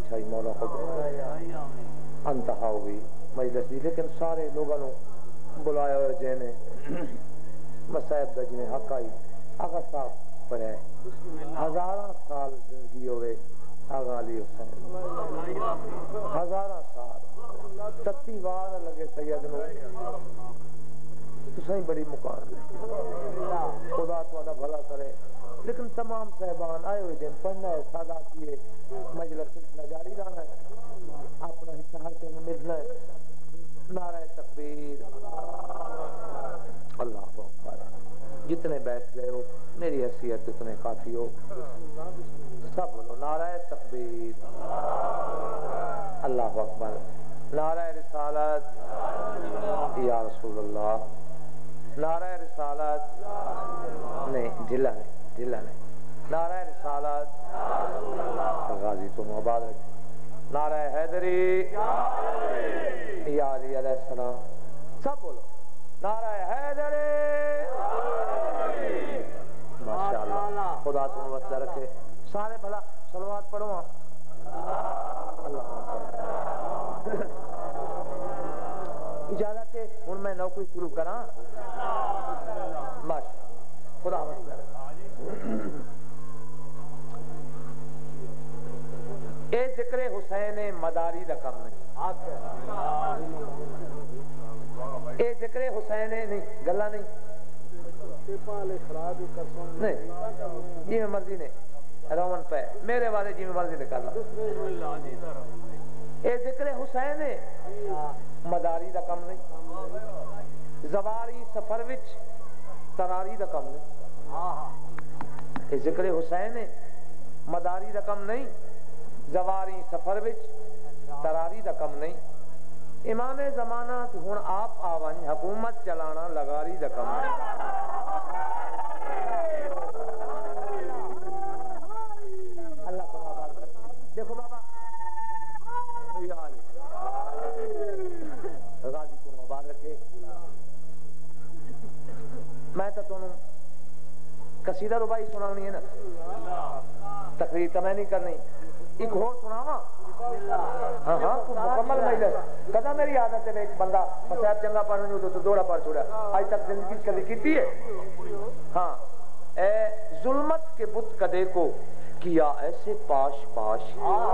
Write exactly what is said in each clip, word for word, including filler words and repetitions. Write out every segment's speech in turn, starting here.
چھائی مولا خود انتہا ہوئی مجلس دی لیکن سارے لوگوں نے بلایا ہوئے جینے مسائب دا جنہیں حق آئی آقا صاحب پڑھے ہزارہ سال زندگی ہوئے آقا علی حسین ہزارہ سال تتی وار لگے سید نو تو سہیں بڑی مکان خدا تو بھلا کرے لیکن تمام صاحبان آئے ہوئے دن پڑھنا ہے سادہ کیے مجلس سلسلہ جاری رہنا ہے اپنا حصہ ہر کہیں ملنا ہے نعرہ تکبیر اللہ اکبر جتنے بیٹھ گئے ہو میری حیثیت اتنے کافی ہو سب بولو نعرہ تکبیر اللہ اکبر نعرہ رسالت یا رسول اللہ نعرہ رسالت نہیں ڈھلا نہیں ڈھلا نہیں نعرہ رسالت غازی تم آباد رکھے نعرہ حیدری یا علی علیہ السلام سب بولو نعرہ حیدری ماشاءاللہ خدا تم وسیلہ رکھے سارے بھلا صلوات پڑھو اللہ اجازت ہے ہن میں نوکری شروع کراں ماشاءاللہ خدا وسیلہ رکھے اے ذکر حسین مداری دا کم نہیں اے ذکر حسین نہیں گلہ نہیں نہیں جی میں مرضی نے رومن پہ میرے والے جی میں مرضی نے کر لا اے ذکر حسین مداری دا کم نہیں زواری سفر وچ تراری دا کم نہیں اے ذکر حسین مداری دا کم نہیں زواری سفر وچ تراری دا کم نہیں امام زمانہ تو ہن آپ آون حکومت چلانا لگاری دا کم نہیں اللہ کو آباد رکھے دیکھو بابا غازی کو آباد رکھے میں تو تمہیں قصیدہ ربائی سنانی ہے نا تقریر تو میں نہیں کرنی ایک اور سناوا ہاں ہاں مکمل مجلس کدا میری عادت ہے ایک بندہ مسائب چنگا پڑھنے ہو تو دوڑا پڑھ چھوڑا آج تک زندگی کبھی کیتی ہے ہاں اے ظلمت کے بت کدے کو کیا ایسے پاش پاش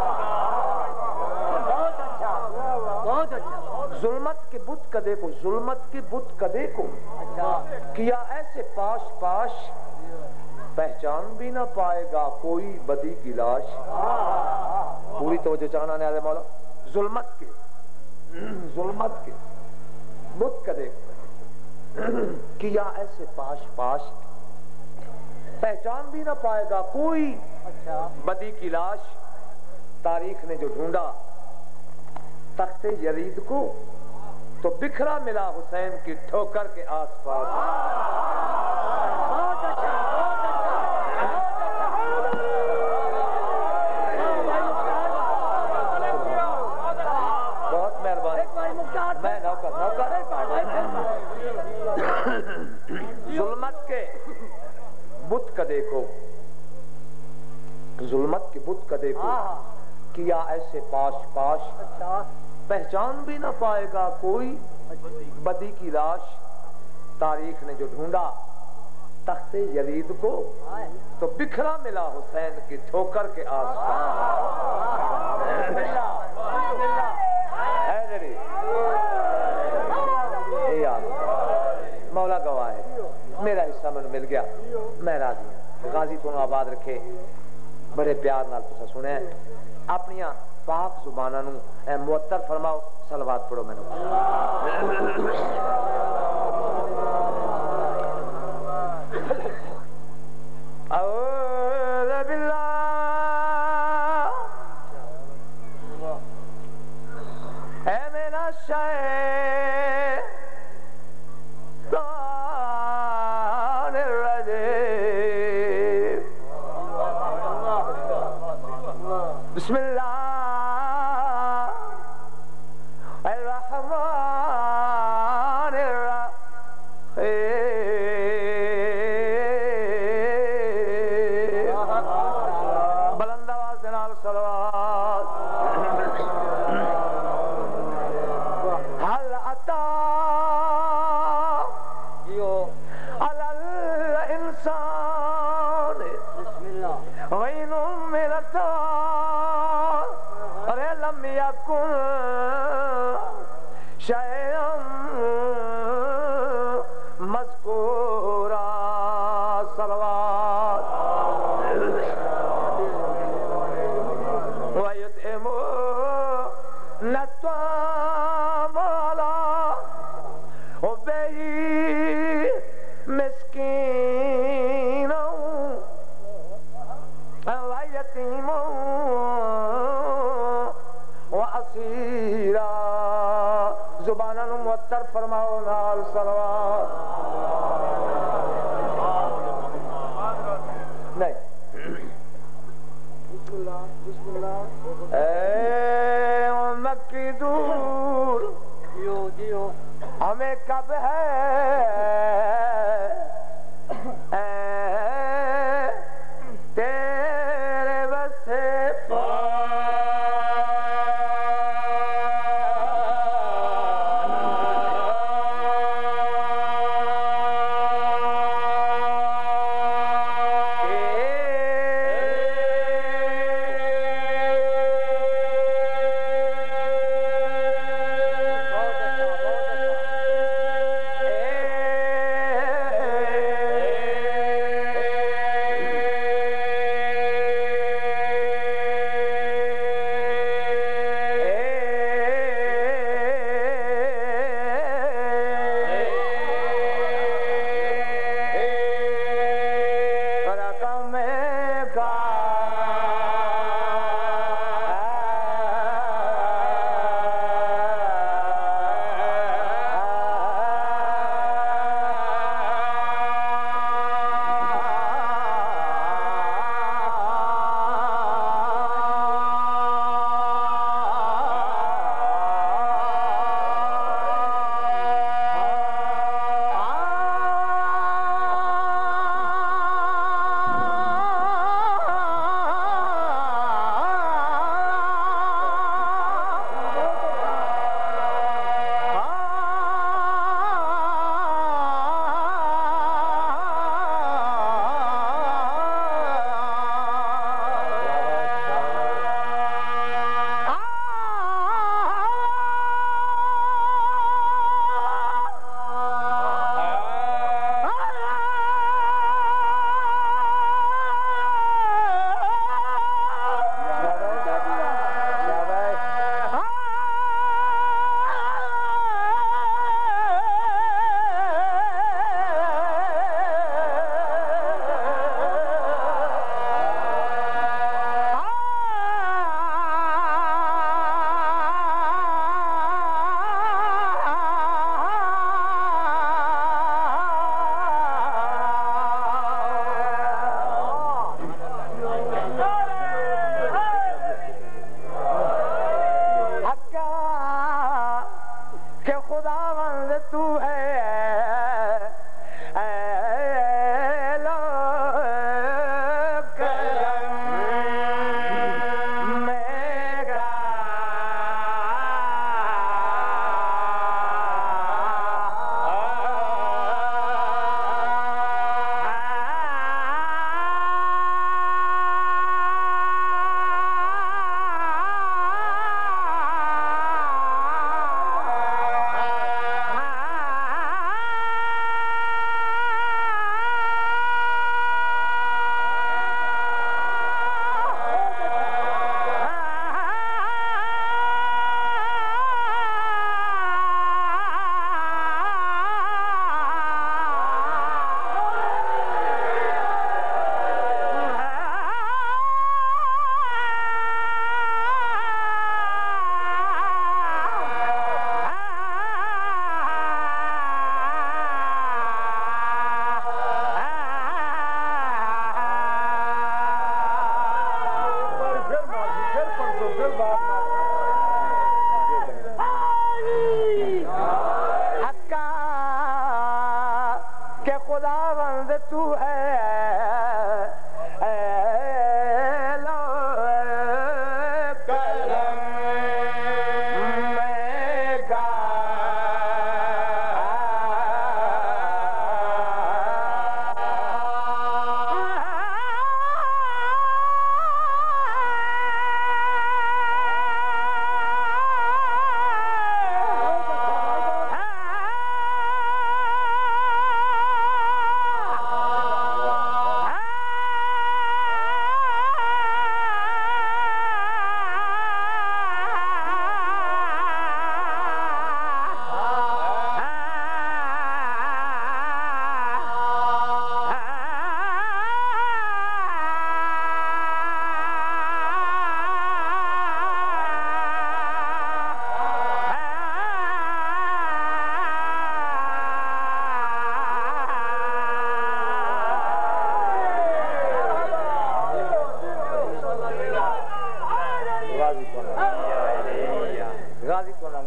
بہت اچھا بہت اچھا ظلمت کے بت کدے کو ظلمت کے بت کدے کو کیا ایسے پاش پاش پہچان بھی نہ پائے گا کوئی بدی کی لاش پوری توجہ چاہنا نے آدھے مولا ظلمت کے ظلمت کے بت کدے کیا ایسے پاش پاش پہچان بھی نہ پائے گا کوئی بدی کی لاش تاریخ نے جو ڈھونڈا تخت یرید کو تو بکھرا ملا حسین کی ٹھوکر کے آس پاس بہت اچھا بہت مہربانی میں نوکر نوکر ظلمت کے بت کا دیکھو ظلمت کے بت کا دیکھو کیا ایسے پاش پاش پہچان بھی نہ پائے گا کوئی بدی کی لاش تاریخ نے جو ڈھونڈا تخت یزید کو تو بکھرا ملا حسین کی ٹھوکر کے آس پاس مولا گواہ ہے میرا حصہ میں مل گیا میں راضی ہوں غازی تو آباد رکھے بڑے پیار نال تسا سنے اپنی پاک زبانہ نو اے معطر فرماؤ صلوات پڑھو میں نو اعوذ باللہ اے میرا شاعر بسم اللہ الرحمن الرحیم بلند آواز نال صلوات شيئا مذكورا صلوات ويطعمون الطعام على حبه مسكينا ويتيما واسیرا زبانہ نو معطر فرماؤ نال صلوات نہیں بسم اللہ بسم اللہ اے مکی دور جیو جیو ہمیں کب ہے اے تیرے بسے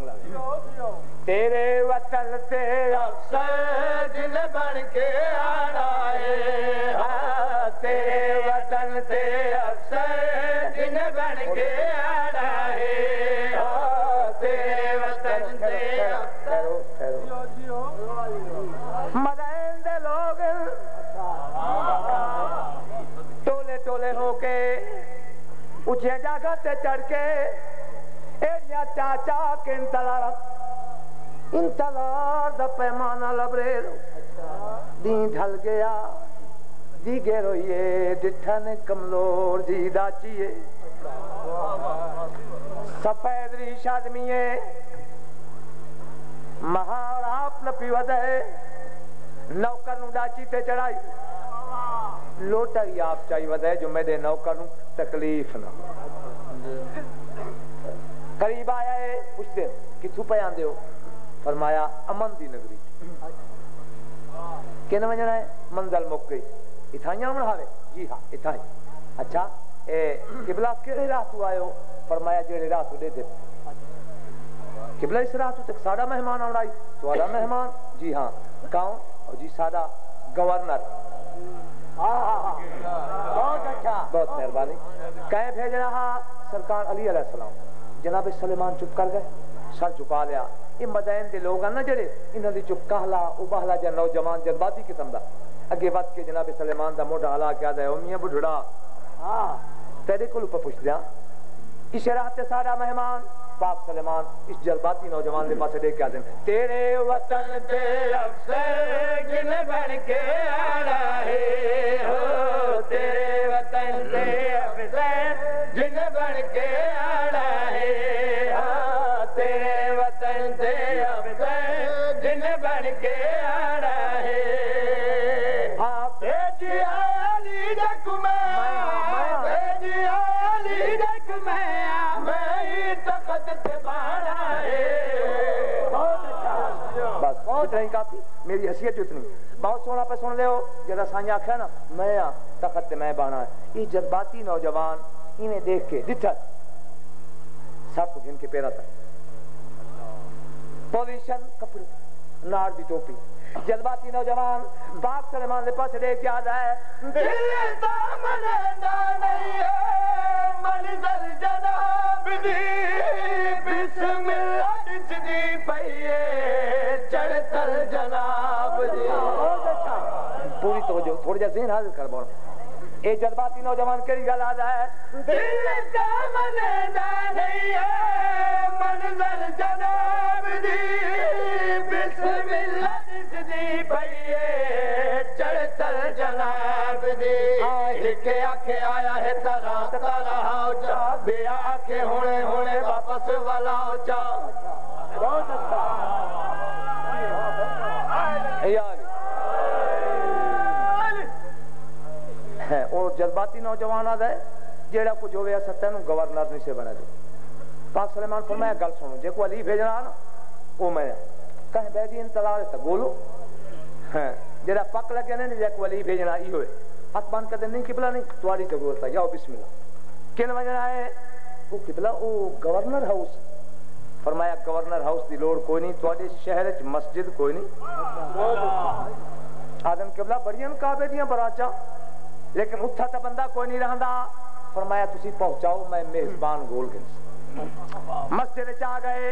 بنگلہ تیرے وطن تے افسر دل بن کے آنا ہے تیرے وطن تے افسر دل بن کے آنا ہے تیرے وطن تے افسر مدائن دے لوگ ٹولے ٹولے ہو کے اچھے جگہ تے چڑھ کے ایڈیا چاچا کے انتظار انتظار دا پیمانہ لبرے دین ڈھل گیا دی گے روئیے ڈٹھن کملور جی داچیے سفید ریش آدمیے مہار آپ نہ پیوہ دے نوکر نو ڈاچی تے چڑھائی لوٹا ہی آپ چاہی ودے جو میرے نوکر نو تکلیف نہ قریب آیا ہے پوچھتے کتھو پہ آن دے ہو فرمایا امن دی نگری کہنا وجنا ہے منزل مک گئی اتھائیاں امن ہاوے جی ہاں اتھائی اچھا اے قبلہ کیڑے راہ تو آئے ہو فرمایا جیڑے راہ تو دے دے قبلہ اس راہ تو تک سادہ مہمان آن رہی تو آدھا مہمان جی ہاں کون اور جی سادہ گورنر بہت اچھا بہت مہربانی کہیں بھیج رہا سرکار علی علیہ السلام جناب سلیمان چپ کر گئے سر چکا لیا یہ مدائن دے لوگ ہیں نا جڑے انہوں نے چپ کہلا ابہلا جا نوجوان جذباتی قسم دا اگے وقت کے جناب سلیمان دا موڈا حلا کیا دے امیہ بڑھڑا تیرے کو لپا پوچھ دیا اس راحت سارا مہمان پاک سلیمان اس جذباتی نوجوان دے پاسے دے کیا دیں تیرے وطن تے افسر گن بن کے آنا ہے تیرے وطن تے افسر گن بن کے آنا ہے تیرے وطن تے افسر گن بن کے آنا ہے آپ بھیجی آلی ڈک میں بھیجی آلی ڈک میں میں تخت تے بانا ہے بس اتنا ہی کافی میری حیثیت اتنی بہت سونا پہ سن لے ہو جدا سانجا آکھا نا میں آ تخت تے میں بانا ہے یہ جذباتی نوجوان انہیں دیکھ کے ڈٹھا سب کو گھن کے پیرا تھا پوزیشن کپڑے نار دی ٹوپی جذباتی نوجوان پاک سلیمان دے پاس دیکھ کے آدھا ہے دل دامن دا نہیں ہے منظر جناب دی بسم اللہ دی پئیے چڑھتل جناب دی پوری توجہ تھوڑی جا ذہن حاضر کر بولا اے جذباتی نوجوان کری گل آدھا ہے دل دامن دا نہیں ہے منظر جناب دی بسم اللہ دی پئیے چڑھتل جناب دی ہکے آکھے آیا ہے ترا ترا ہاؤ چا بے آکھے ہونے ہونے واپس والا ہو چا بہت اچھا اور جذباتی نوجوان آدھا ہے جیڑا کچھ ہوئے سکتا ہے گورنر نہیں سے بنا دے پاک سلیمان فرمایا گل سنو جے کو علی بھیج رہا نا وہ میں کہیں بیدی انتظار ہے گولو جیڑا پک لگے نہیں جے کو علی بھیجنا ہی ہوئے ہاتھ باندھ کر دے نہیں قبلہ نہیں تواری ضرورت ہے جاؤ بسم اللہ کن وجہ ہے وہ قبلہ وہ گورنر ہاؤس فرمایا گورنر ہاؤس دی لوڑ کوئی نہیں تواری شہر مسجد کوئی نہیں آدم قبلہ بڑیاں کعبے دیاں براچا لیکن اتھا تا بندہ کوئی نہیں رہندا فرمایا تسی پہنچاؤ میں میزبان گول گنس مسجد چاہ گئے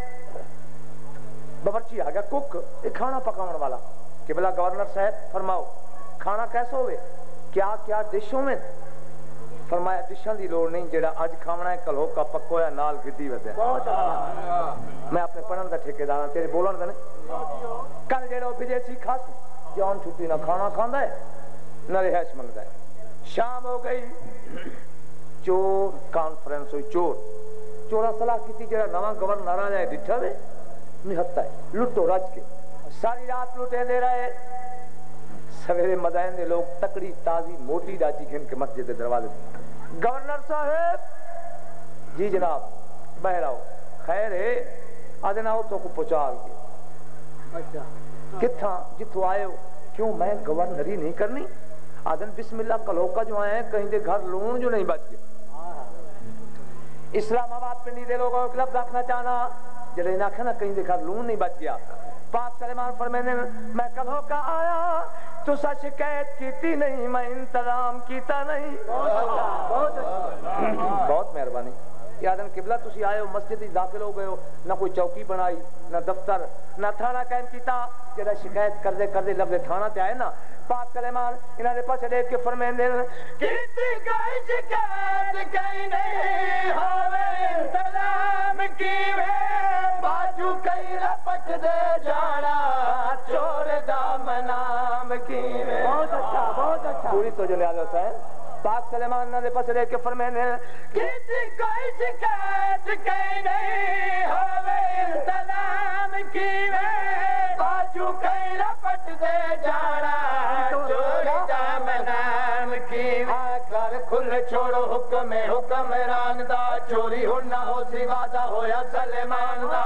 بورچی آ گیا کک ایک کھانا پکاؤن والا قبلہ گورنر صاحب فرماؤ کھانا کیسا ہوئے کیا کیا ڈشوں میں فرمایا ڈشوں دی لوڑ نہیں جیڑا آج کھاونا ہے کل ہو کا پکویا نال گڈی ودے میں اپنے پڑھن دا ٹھیکیدار تیرے بولن دا نہیں کل جیڑا بھیجے سی کھا جان چھٹی نہ کھانا کھاندا ہے نہ رہائش منگتا ہے شام ہو گئی چور کانفرنس ہوئی چور چورا صلاح کی تھی جڑا نواں گورنر آ جائے ڈٹھا دے نہتا ہے لٹو رج کے ساری رات لٹے دے رہے سویرے مدائن دے لوگ تکڑی تازی موٹی ڈاچی گھن کے مسجد دے دروازے گورنر صاحب جی جناب بہر آؤ خیر ہے آدھے آؤ تو کو پہنچا گیا کتھا جتو آئے ہو کیوں میں گورنری نہیں کرنی آدھن بسم اللہ کلوکا جو آئے ہیں کہیں دے گھر لون جو نہیں بچ گئے اسلام آباد پنڈی دے لوگوں کو لفظ رکھنا چاہنا جڑے نہ کھنا کہیں دکھا لون نہیں بچ گیا پاک سلیمان فرمینے میں کل ہو کا آیا تو سا شکایت کیتی نہیں میں انتظام کیتا نہیں بہت مہربانی یادن قبلہ تسی آئے ہو مسجد ہی داخل ہو گئے ہو نہ کوئی چوکی بنائی نہ دفتر نہ تھانہ قائم کیتا جڑا شکایت کردے کردے لفظ تھانہ تے آئے نا پاک سلیمان انہاں دے پاس دیکھ کے فرمیندے کیتی کوئی شکایت کہیں نہیں ہوے انتظام کیوے باجو کئی رپٹ دے جانا چور دا منام کیوے بہت اچھا بہت اچھا پوری تو جو نیاز حسین پاک سلیمان نہ دے پاس دیکھ کے فرمیندے کیتی کوئی شکایت کہیں نہیں ہوے انتظام کیوے باجو کئی رپٹ دے جانا گھر کھل چھوڑو حکم حکمران دا چوری ہو نہ ہو سی وعدہ ہویا سلیمان دا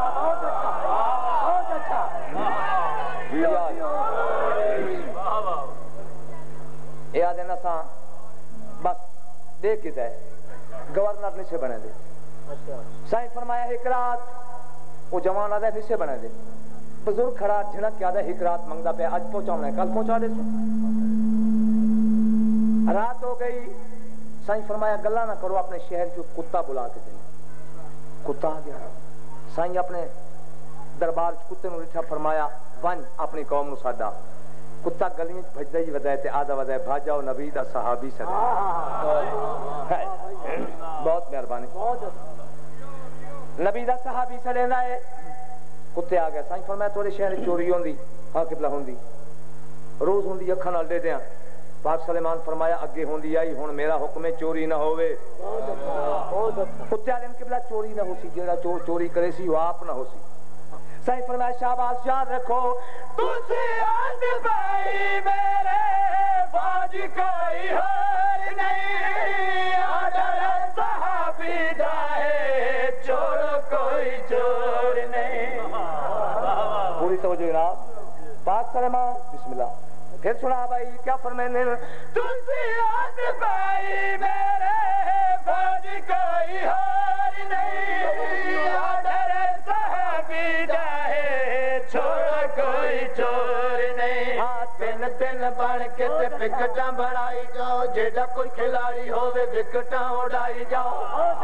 بہت اچھا یہ آدھے نساں بس دیکھ کتا ہے گورنر نشے بنے دے سائن فرمایا ایک رات وہ جوان آدھے نشے بنے دے بزرگ کھڑا جھنک کے آدھے ایک رات منگدہ پہ آج پہنچاؤں ہے کل پہنچا دے سو رات ہو گئی سائن فرمایا گلہ نہ کرو اپنے شہر جو کتا بلا کے دیں کتا آ گیا سائن اپنے دربار کتے نو رٹھا فرمایا ون اپنی قوم نو ساڈا کتا گلیاں بھجدا ہی ودائے تے آدھا ودائے بھاجاؤ نبی دا صحابی سدے بہت مہربانی نبی دا صحابی سدے ہے کتے آ گیا سائن فرمایا تھوڑے شہر چوری ہوندی ہاں قبلہ ہوندی روز ہوندی اکھاں نال دے دیاں پاک سلیمان فرمایا اگے ہوندی آئی ہن میرا حکم چوری نہ ہووے کتے والے قبلہ چوری نہ ہو سی جیڑا چور چوری کرے سی وہ آپ نہ ہو سی سائیں فرمایا شاباش یاد رکھو تسی آج بھائی میرے فوج کوئی ہار نہیں آدھر صحابی جائے چور کوئی چور نہیں پوری توجہ جناب پاک سلیمان بسم اللہ پھر سنا بھائی کیا فرمینے تسی آج بھائی میرے فوج کوئی ہار نہیں آدھر صحابی جائے چھوڑ کوئی چور نہیں ہاں تین تین بن کے تے وکٹاں بنائی جاؤ جیڑا کوئی کھلاڑی ہووے وکٹاں اڑائی جاؤ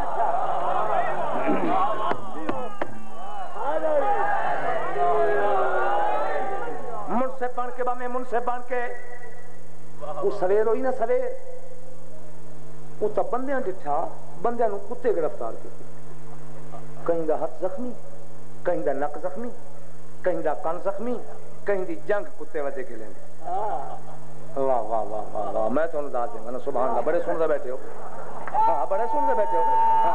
من سے بن کے بامے من سے بن کے وہ سویر ہوئی نا سویر وہ تا بندیاں ڈٹھا بندیاں نو کتے گرفتار کے کہیں دا ہاتھ زخمی کہیں دا نک زخمی کہیں دا کان زخمی کہیں دی جنگ کتے وجہ کے لیں واہ واہ واہ واہ واہ میں تو انداز دیں گا نا سبحان اللہ بڑے سن رہے بیٹھے ہو ہاں بڑے سن رہے بیٹھے ہو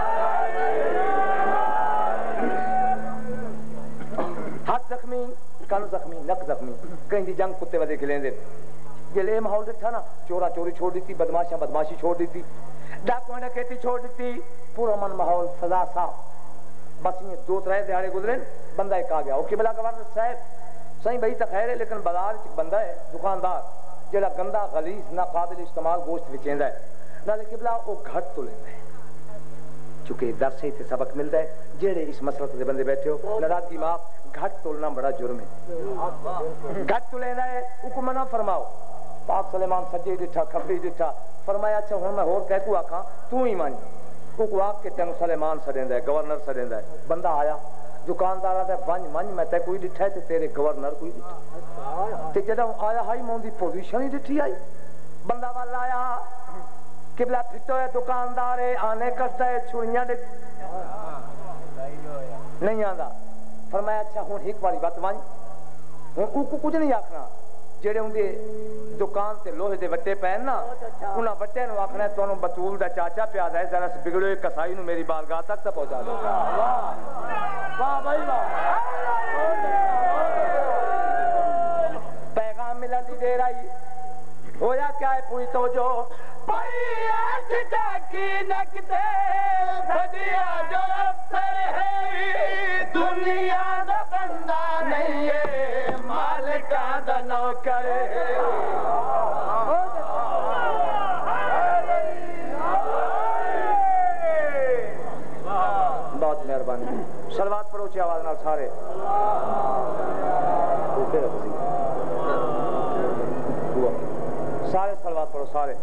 ہاتھ زخمی کان زخمی نک زخمی کہیں دی جنگ کتے وجہ کے لیں دے جلے ماحول تھا نا چورا چوری چھوڑ دیتی بدماشاں بدماشی چھوڑ دیتی ڈاکویں ڈکیتی چھوڑ دیتی پورا من ماحول فضا صاف بس یہ دو ترے دیہاڑے گزرے بندہ ایک آ گیا وہ قبلہ گورنر صاحب صحیح بھائی تو خیر ہے لیکن بازار بندہ ہے دکاندار جڑا گندا غلیظ نا قابل استعمال گوشت وچیندا ہے نالے قبلہ وہ گھٹ تو لیندا ہے چونکہ درس سے تے سبق ملتا ہے جڑے اس مسلک دے بندے بیٹھے ہو ناراض کی ماں گھٹ تولنا بڑا جرم ہے گھٹ تو لیندا ہے او کو منع فرماؤ پاک سلیمان سجے ڈٹھا کھبی ڈٹھا فرمایا اچھا ہن میں ہور کہہ کو آکھاں تو ہی مان کو کو آپ کے تینو سلیمان سدیندا ہے گورنر سدیندا ہے بندہ آیا دکاندار آتا ہے ونج منج میں تے کوئی ڈٹھا ہے تے تیرے گورنر کوئی ڈٹھا تے جدوں آیا ہائی مون دی پوزیشن ہی ڈٹھی آئی بندہ والا آیا قبلہ پھٹو ہے دکاندار ہے آنے کرتا ہے چھڑیاں ڈٹ نہیں آندا فرمایا اچھا ہن ایک باری بات ونج ہن او کو کچھ نہیں آکھنا جڑے ہوندے دکان تے لوہے دے وٹے پین نا انہاں وٹے نو آکھنا تانوں بطول دا چاچا پیادا ہے ذرا بگڑے کسائی نو میری بارگاہ تک تے پہنچا دو واہ بھائی واہ پیغام ملن دی دیر آئی ہویا کیا ہے پوری توجہ پئی آٹھ ٹاکی نکتے بدیا جو افسر ہے دنیا دا بندہ نہیں ہے مالکہ دا نوکر ہے بہت مہربانی صلوات آواز نال سارے سارے صلوات پڑھو سارے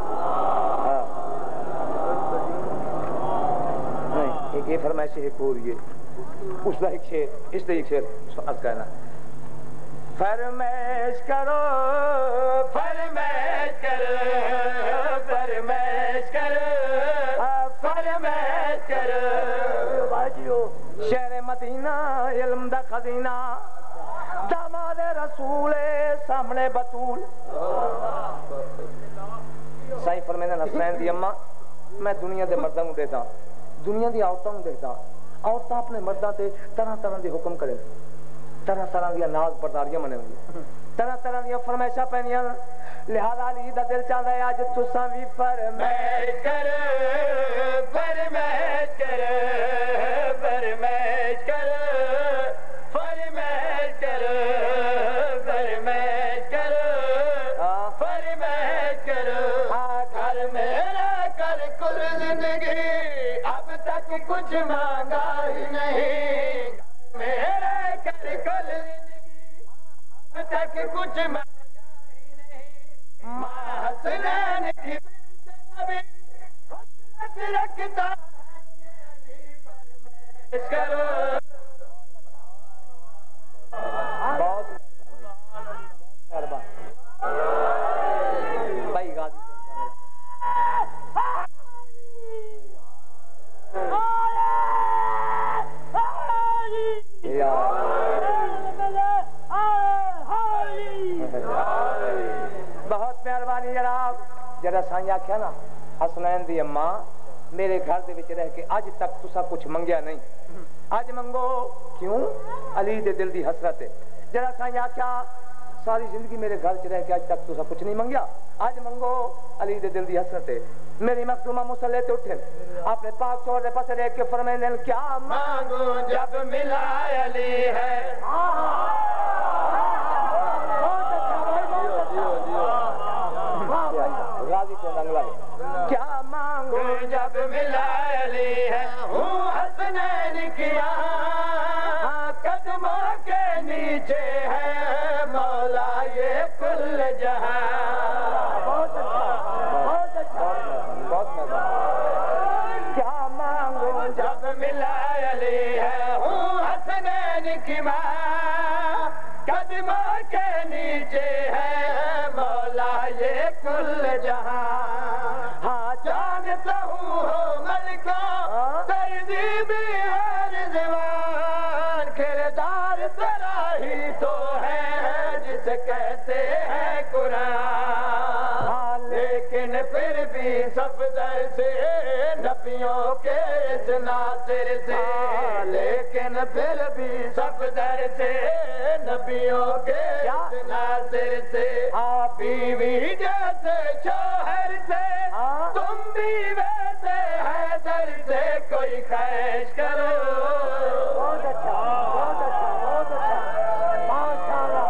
نہیں ایک یہ فرمائش ایک اور یہ اس کا ایک شعر اس کا ایک شعر عرض کرنا فرمائش کرو فرمائش کرو فرمائش کرو فرمائش کرو شہر مدینہ علم دا خزینہ داماد رسول سامنے بطول سائیں فرمیندے حسین دی اماں میں دنیا دے مرداں نوں دیکھدا دنیا دی عورتاں نوں دیکھدا عورتاں اپنے مرداں تے طرح طرح دے حکم کرے طرح طرح دی ناز برداریاں منن طرح طرح دی فرمائشاں پینیاں لہذا علی دا دل چاہدا ہے اج تساں وی فرمائش کرو فرمائش کرو فرمائش کرو فرمائش کرو فرمائش کرو فرمائش کرو گھر میرا کر کل زندگی اب تک کچھ مانگا ہی نہیں میرے کر کل زندگی اب تک کچھ مانگا ہی نہیں ماں حسنین کی بنت نبی حسرت رکھتا ہے علی فرمائش کرو بہت مہربان بھائی غازی بہت مہربانی جناب جرا سائیں آخیا نا حسنین دی اماں میرے گھر دے وچ رہ کے اج تک تسا کچھ منگیا نہیں اج منگو کیوں علی دے دل دی حسرت ہے جرا سائیں آخیا ساری زندگی میرے گھر چ رہ کے اج تک تسا کچھ نہیں منگیا اج منگو علی دے دل دی حسرت ہے میری مخدومہ مصلی تے اٹھن اپنے پاک چور دے پاسے رہ کے فرمائیں کیا مانگو جب ملا علی ہے غازی کو رنگ لگے کیا مانگو جب ملا علی ہے ہوں حسنین کیا قدموں کے نیچے ہے مولا یہ کل جہاں بہت اچھا بہت مہربان کیا مانگو جب ملا علی ہے ہوں حسنین کی ماں قدموں کے نیچے ہے مولا یہ کل جہاں ہاں جانتا ہوں ہو ملکہ تہذیب ہے رضوان کردار تیرا ہی تو ہے جسے کہتے ہیں قرآن ہاں لیکن پھر بھی صفدر سے نبیوں کے اس ناصر سے لیکن پھر بھی صفدر سے نبیوں کے اس ناصر سے ہاں بیوی جیسے شوہر سے تم بھی ویسے حیدر سے کوئی خواہش کرو بہت اچھا بہت اچھا بہت اچھا ماشاءاللہ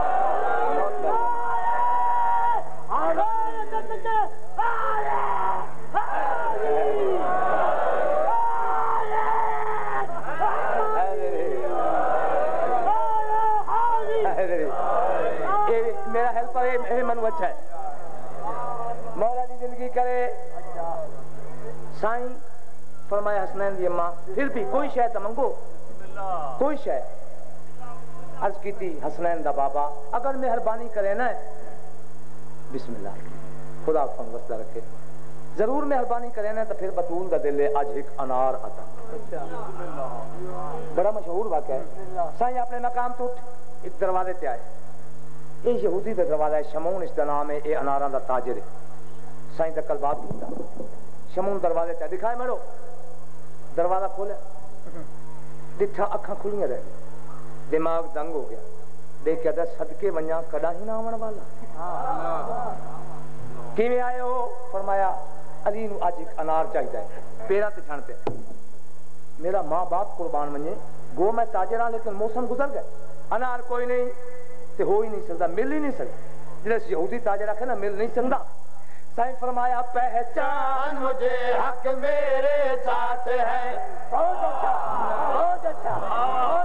میرا ہیلپر ہے منو اچھا ہے مولا دی زندگی کرے سائیں فرمایا حسنین دی اماں پھر بھی کوئی شے تو منگو کوئی شے عرض کی تھی حسنین دا بابا اگر مہربانی کرے نا بسم اللہ خدا فن وسطہ رکھے ضرور مہربانی کرے نا تو پھر بطول دا دل ہے آج ایک انار عطا بڑا مشہور واقعہ ہے سائیں اپنے مقام تو اٹھ ایک دروازے تے آئے اے یہودی دا دروازہ ہے شمون اس دا نام ہے اے اناراں دا تاجر ہے سائیں دا قلبات کیتا شمون دروازے تے دکھائے میرو دروازہ کھولا دٹھا اکھاں کھلیاں رہ گئی دماغ دنگ ہو گیا دیکھا دا صدقے ونجا کدا ہی نہ آون والا کیویں آئے ہو فرمایا علی نو اج ایک انار چاہیدا ہے پیرا تے چھن پہ میرا ماں باپ قربان منجے گو میں تاجر ہاں لیکن موسم گزر گئے انار کوئی نہیں تے ہو ہی نہیں سکتا مل ہی نہیں سکتا جس یہودی تاجر آخر نا مل نہیں سکتا سائیں فرمایا پہچان مجھے حق میرے ساتھ ہے بہت اچھا بہت اچھا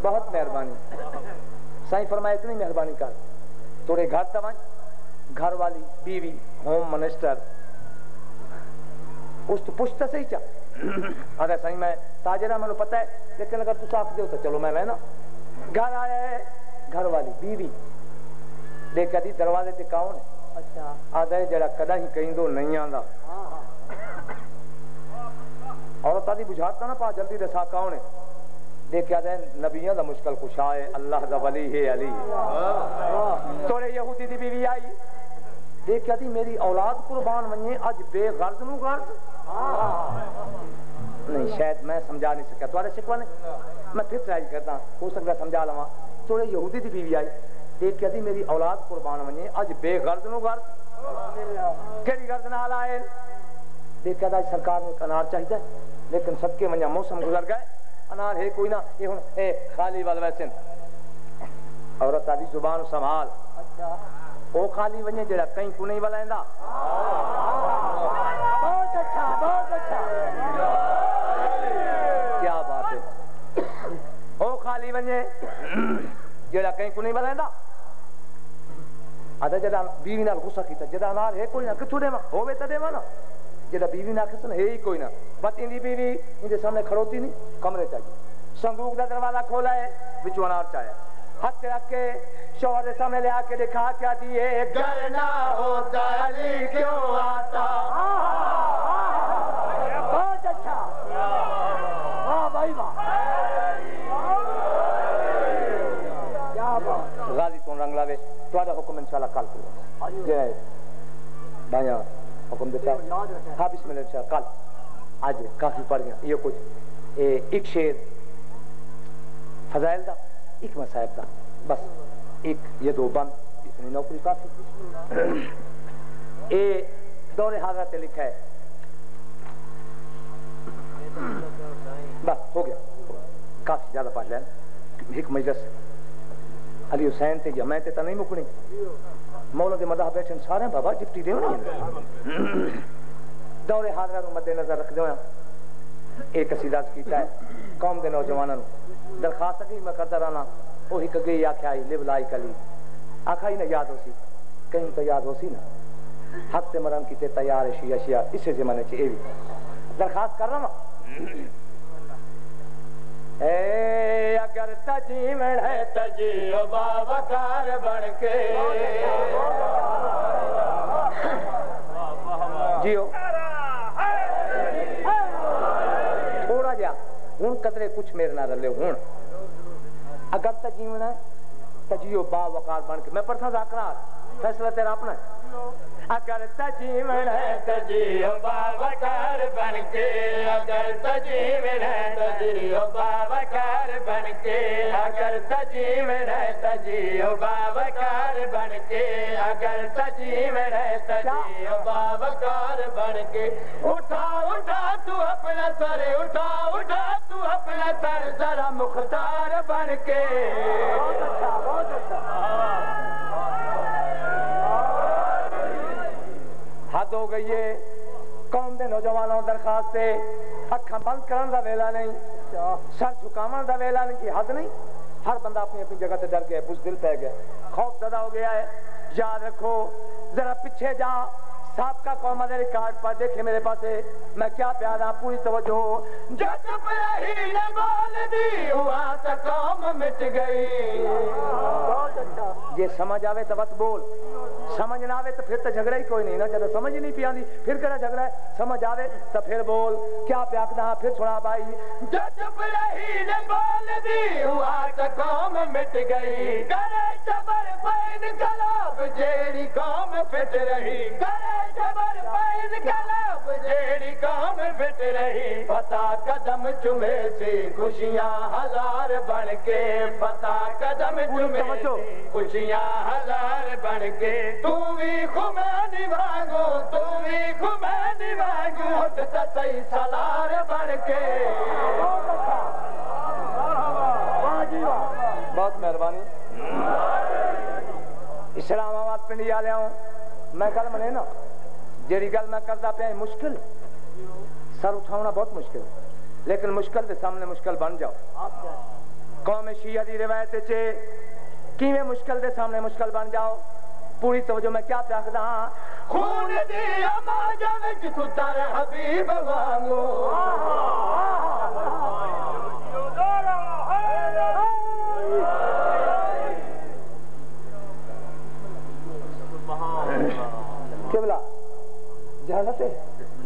بہت مہربانی سائیں فرمائے اتنی مہربانی کر توڑے گھر تمہیں گھر والی بیوی ہوم منسٹر اس تو پوچھتا صحیح چاہ اگر سائیں میں تاجرہ میں نے پتہ ہے لیکن اگر تو صاف دے تو چلو میں لینا گھر آیا ہے گھر والی بیوی دیکھا دی دروازے تے کون ہے اچھا آدھا ہے جڑا کدا ہی کہیں دو نہیں آندا عورت آدھی بجھاتا نا پا جلدی دسا کون ہے دیکھا دے نبیوں دا مشکل کشا ہے اللہ دا ولی ہے علی توڑے یہودی دی بیوی آئی دیکھا دی میری اولاد قربان ونجے اج بے غرض نو غرض نہیں شاید میں سمجھا نہیں سکا تو آرے شکوا نہیں میں پھر ٹرائی کرتا ہو سکتا سمجھا لما توڑے یہودی دی بیوی آئی دیکھا دی میری اولاد قربان ونجے اج بے غرض نو غرض کیڑی غرض نہ آئے دیکھا دا سرکار میں انار چاہیے لیکن صدقے منجا موسم گزر گئے انار ہے کوئی نہ یہ ہن اے خالی وال ویسن عورت آدھی زبان سنبھال او خالی ونجے جڑا کہیں کو نہیں ولیندا بہت اچھا بہت اچھا کیا بات ہے او خالی ونجے جڑا کہیں کو نہیں ولیندا آدھا جڑا بیوی نال غصہ کیتا جڑا انار ہے کوئی نہ کتھوں دے ہوے تے دیواں نا جڑا بیوی نہ کسن ہے ہی کوئی نہ بس ان دی بیوی ان دے سامنے کھڑوتی نہیں کمرے چاہیے صندوق دا دروازہ کھولا ہے وچوں انار چاہیا ہاتھ رکھ کے شوہر دے سامنے لے آ کے دکھا کیا دیے گھر نہ ہوتا علی کیوں آتا بہت اچھا واہ بھائی واہ کیا بات غازی تو رنگ لاوے تہاڈا حکم انشاءاللہ کل کرو جے بھائیاں حکم دیتا ہاں بسم اللہ انشاءاللہ کل آج کافی پڑھ گیا یہ کچھ ایک شیر فضائل دا ایک مصائب دا بس ایک یہ دو بند اتنی نوکری کافی اے دور حاضرہ تے لکھا ہے بس ہو گیا کافی زیادہ پڑھ لیں ایک مجلس علی حسین تے یا میں تے تا نہیں مکنی مولا دے مداح بیٹھن سارے بابا ڈپٹی دے ہونی دور حاضرہ نو مد نظر رکھ دو ایک قصیدہ کیتا ہے قوم دے نوجوانوں درخواست کی میں کرتا رہنا وہی کگئی آکھیا ہی لب لائی کلی آکھا ہی نہ یاد ہو سی کہیں تو یاد ہو سی نا حق تے مرم کیتے تیار شی اشیاء اسے زمانے چ اے درخواست کر رہا اے اگر تجیمن ہے تجیو باوقار بن کے جیو تھوڑا جا ہوں قدرے کچھ میرے نہ رلے ہوں اگر تجیمن ہے تجیو باوقار بن کے میں پڑھتا ذاکرات فیصلہ تیرا اپنا ہے اگر تجیمن ہے تجیو باوقار بن کے اگر تجیمن ہے تجیو باوقار بن کے اگر تجیمن ہے تجیو باوقار بن کے اگر تجیمن ہے تجیو باوقار بن کے اٹھا اٹھا تو اپنا سر اٹھا اٹھا تو اپنا سر ذرا مختار بن کے بہت اچھا بہت اچھا حد ہو گئی ہے قوم دے نوجوانوں درخواست ہے اکھاں بند کرن دا ویلا نہیں سر جھکاون دا ویلا نہیں کی حد نہیں ہر بندہ اپنی اپنی جگہ تے ڈر گیا بزدل پہ گیا خوف زدہ ہو گیا ہے یاد رکھو ذرا پیچھے جا سابقہ قوم دے ریکارڈ پر دیکھے میرے پاس میں کیا پیارا پوری توجہ جو چپ رہی نہ بول دی ہوا تو قوم مٹ گئی یہ سمجھ آوے تو بس بول سمجھ نہ آوے تو پھر تو جھگڑا ہی کوئی نہیں نا جب سمجھ نہیں پی آندی پھر کہڑا جھگڑا ہے سمجھ آوے تو پھر بول کیا پیاکنا پھر چھوڑا بھائی جو چپ رہی نہ بول دی ہوا تو قوم مٹ گئی کرے جبر پین کلاب جیڑی قوم پٹ رہی کرے جبر پین کلاب جیڑی قوم پٹ رہی پتا قدم چومے سی خوشیاں ہزار بن کے پتا قدم چومے سی خوشیاں ہزار بن کے تو بھی خمینی مانگو تو بھی خمینی مانگو اٹھتا صحیح سالار بن کے بہت مہربانی اسلام آباد پنڈی آ لیا ہوں میں گل منے نا جیڑی گل میں کردا پیا مشکل سر اٹھاؤنا بہت مشکل لیکن مشکل دے سامنے مشکل بن جاؤ قوم شیعہ دی روایت چے کیویں مشکل دے سامنے مشکل بن جاؤ پوری توجہ میں کیا پیا آکھدا ہاں خون دی آواز وچ ستر حبیب وانگو قبلہ اجازت ہے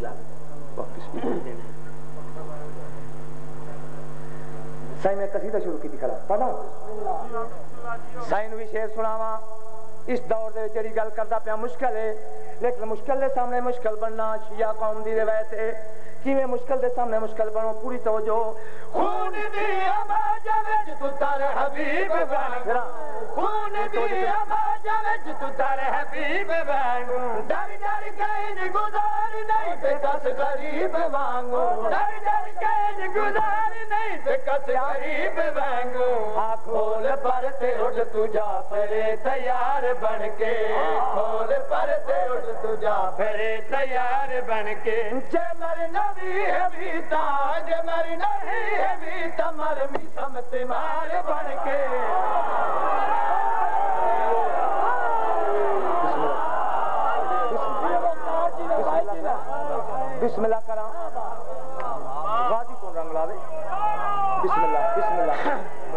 سائیں میں قصیدہ شروع کی تھی کھڑا پڑھا سائیں بھی شعر سناواں اس دور دے جڑی گل کردا پیا مشکل ہے لیکن مشکل دے سامنے مشکل بننا شیعہ قوم دی روایت ہے کیویں مشکل دے سامنے مشکل بنو پوری توجہ خون دی آواز وچ ستر حبیب وانگو خون دی آواز وچ ستر حبیب وانگو ڈر ڈر کے گزار نہیں تے کس غریب وانگو ڈر ڈر کے گزار نہیں تے کس غریب وانگو آ کھول پر تے اٹھ تو جعفر تیار بن کے کھول پر تے اٹھ تو جعفر تیار بن کے جے مرنا بھی ہے بھی تاج مرنا ہی ہے بھی تمر می سمت مار بن کے بسم اللہ کرا غازی کو رنگ لاوے بسم اللہ بسم اللہ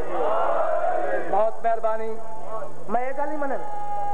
بہت مہربانی میں یہ گل ہی منن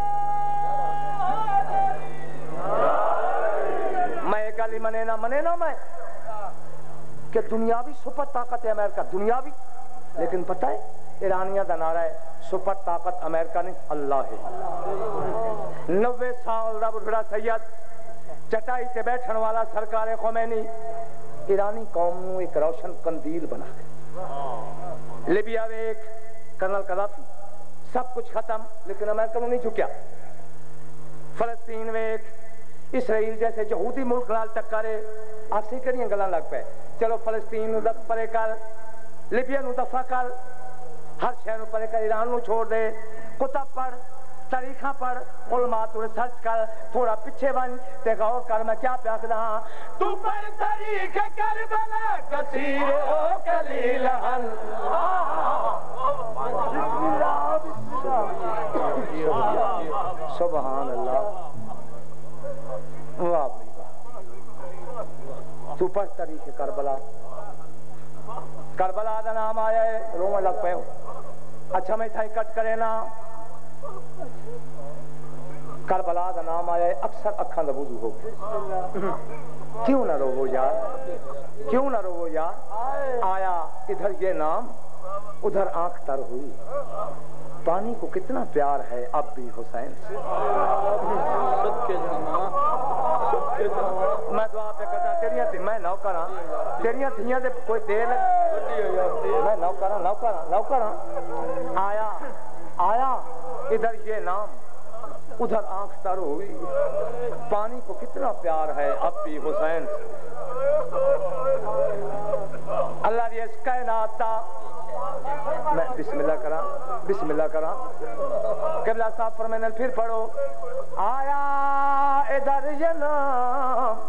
میں یہ گل ہی منے نہ منے نہ میں کہ دنیاوی سپر طاقت ہے امریکہ دنیاوی لیکن پتہ ہے ایرانیہ دا نعرہ ہے سپر طاقت امریکہ نہیں اللہ ہے نوے سال دا بڑھڑا سید چٹائی تے بیٹھن والا سرکار خمینی ایرانی قوم نو ایک روشن قندیل بنا کے لیبیا ویک کرنل قذافی سب کچھ ختم لیکن امریکہ نو نہیں جھکیا فلسطین ویک اسرائیل جیسے یہودی ملک نال ٹکرے آکسی کریاں گلاں لگ پے چلو فلسطین نو دفع پرے کر لیبیا نو دفع کر ہر شہر نو پرے کر ایران نو چھوڑ دے کتب پڑھ تاریخاں پڑھ علماء تو ریسرچ کر تھوڑا پیچھے بن تے غور کر میں کیا پیا آکھدا ہاں تو پر تاریخ کربلا کثیر او قلیل ہن سبحان اللہ واہ بھائی واہ تو پر تاریخ کربلا کربلا دا نام آیا ہے رونے لگ پے اچھا میں تھائی کٹ کرے نا کربلا دا نام آیا ہے اکثر اکھاں دا وضو ہو کیوں نہ رو یار کیوں نہ رو یار آیا ادھر یہ نام ادھر آنکھ تر ہوئی پانی کو کتنا پیار ہے اب بھی حسین سے میں دعا پہ کرتا تیریاں تھی میں نو کراں تیریاں تھیاں دے کوئی دے لگ میں نو کراں نو کراں نو کراں آیا آیا ادھر یہ نام ادھر آنکھ تر ہوئی پانی کو کتنا پیار ہے اب بھی حسین اللہ دی اس کائنات دا میں بسم اللہ کراں بسم اللہ کراں قبلہ صاحب فرمائیں پھر پڑھو آیا ادھر یہ نام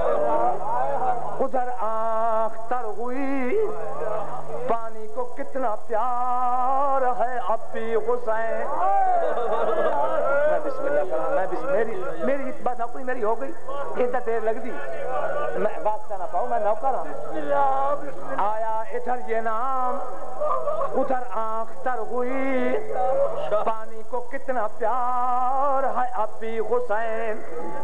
ادھر آنکھ تر ہوئی پانی کو کتنا پیار ہے اب بھی حسین میں بسم اللہ کراں میں بسم میری میری بات کوئی میری ہو گئی اتنا دیر لگ دی میں واسطہ نہ پاؤں میں نو کراں آیا ادھر یہ نام ادھر آنکھ تر ہوئی پانی کو کتنا پیار ہے اب بھی حسین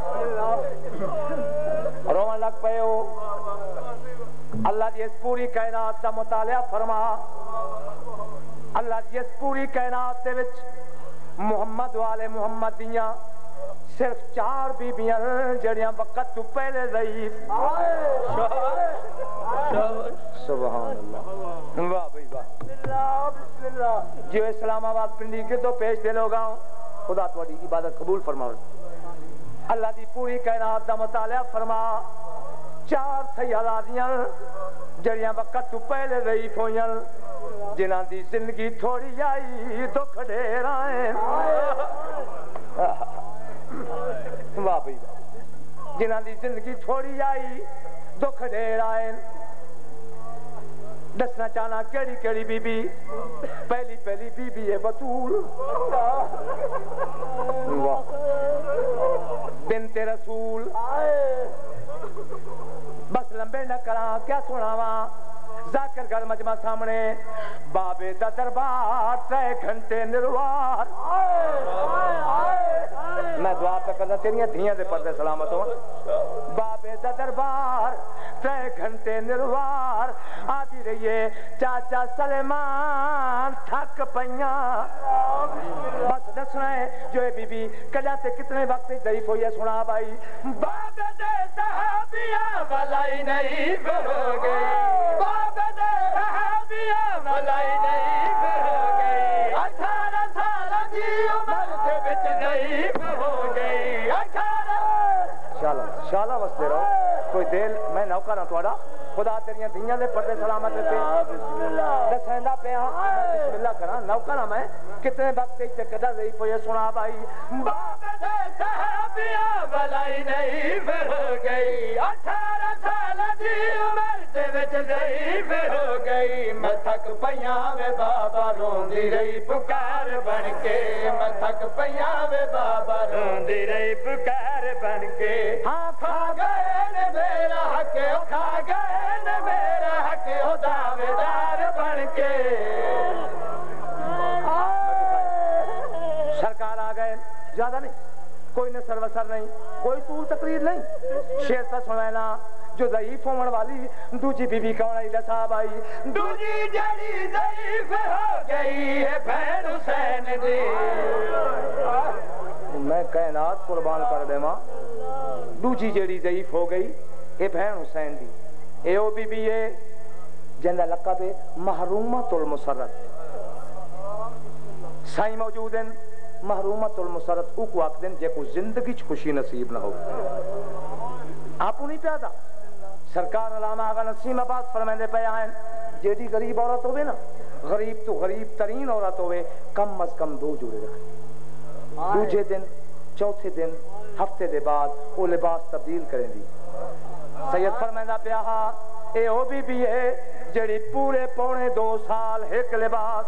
روان لگ پے ہو اللہ دی اس پوری کائنات دا مطالعہ فرما اللہ دی اس پوری کائنات دے وچ محمد والے محمد دیاں صرف چار بیبیاں جڑیاں وقت تو پہلے ضعیف سبحان اللہ واہ بھائی واہ جو اسلام آباد پنڈی کے تو پیش دے لوگ آؤں خدا تواڈی عبادت قبول فرماؤ اللہ دی پوری کائنات دا مطالعہ فرما چار سیالادیاں جڑیاں وقت تو پہلے ضعیف ہوئیاں جنہاں دی زندگی تھوڑی آئی دکھ ڈھیر آئیں واہ بھائی جنہاں دی زندگی تھوڑی آئی دکھ ڈھیر آئیں دسنا چاہنا کیڑی کیڑی بی بی پہلی پہلی بی بی ہے بطول بنت رسول بس لمبے نہ کراں کیا سناواں ذاکر گھر مجمع سامنے بابے دا دربار ترے گھنٹے نروار میں دعا پہ کرنا تیریاں دھیاں دے پردے سلامت ہوں بابے دا دربار ترے گھنٹے نروار آدھی رہیے چاچا سلیمان تھک پئیاں بس دسنا ہے جو ہے بی بی کجا تے کتنے وقت ضعیف ہوئی ہے سنا بھائی بابے دے صحابیاں بلائی نہیں ہو گئی بابے دے صحابیاں بلائی نہیں ہو گئی اٹھارہ سال دی عمر دے وچ نہیں ہو گئی اٹھارہ شالا شالا وستے رہو کوئی دل میں نوکر ہاں تھوڑا خدا تیریاں دھیاں دے پردے سلامت رکھے دسیندا پیا بسم اللہ کراں نوکر ہاں میں کتنے وقت تے کدا ضعیف ہوئے سنا بھائی بابے دے صحابیاں بلائی نہیں ہو گئی اٹھارہ سال دی عمر دے وچ ضعیف ہو گئی میں تھک پیاں وے بابا روندی رہی پکار بن کے میں تھک پیاں وے بابا روندی رہی پکار بن کے ہاں کھا گئے نے میرا حق کھا گئے نے میرا حق او دعویدار بن کے سرکار آ گئے زیادہ نہیں کوئی نثر وسر نہیں کوئی طول تقریر نہیں شیر پہ سنینا جو ضعیف ہونے والی دوجی بی بی کون آئی صاحب آئی دوجی جڑی ضعیف ہو گئی ہے بہن حسین دی میں کائنات قربان کر دے ماں دوجی جڑی ضعیف ہو گئی ہے بہن حسین دی اے او بی بی ہے جندہ لقب ہے محرومت المسرت سائی موجود ہیں محرومت المسرت او کو آکھ دیں جے کو زندگی چ خوشی نصیب نہ ہو آپو نہیں پیادا سرکار علامہ آغا نسیم عباس فرمیندے پہ آئیں جیڑی غریب عورت ہوئے نا غریب تو غریب ترین عورت ہوئے کم از کم دو جوڑے رکھیں دوجے دن چوتھے دن ہفتے دے بعد وہ لباس تبدیل کریں دی سید فرمیندہ پہ آہا اے او بی بی ہے جڑی پورے پونے دو سال ایک لباس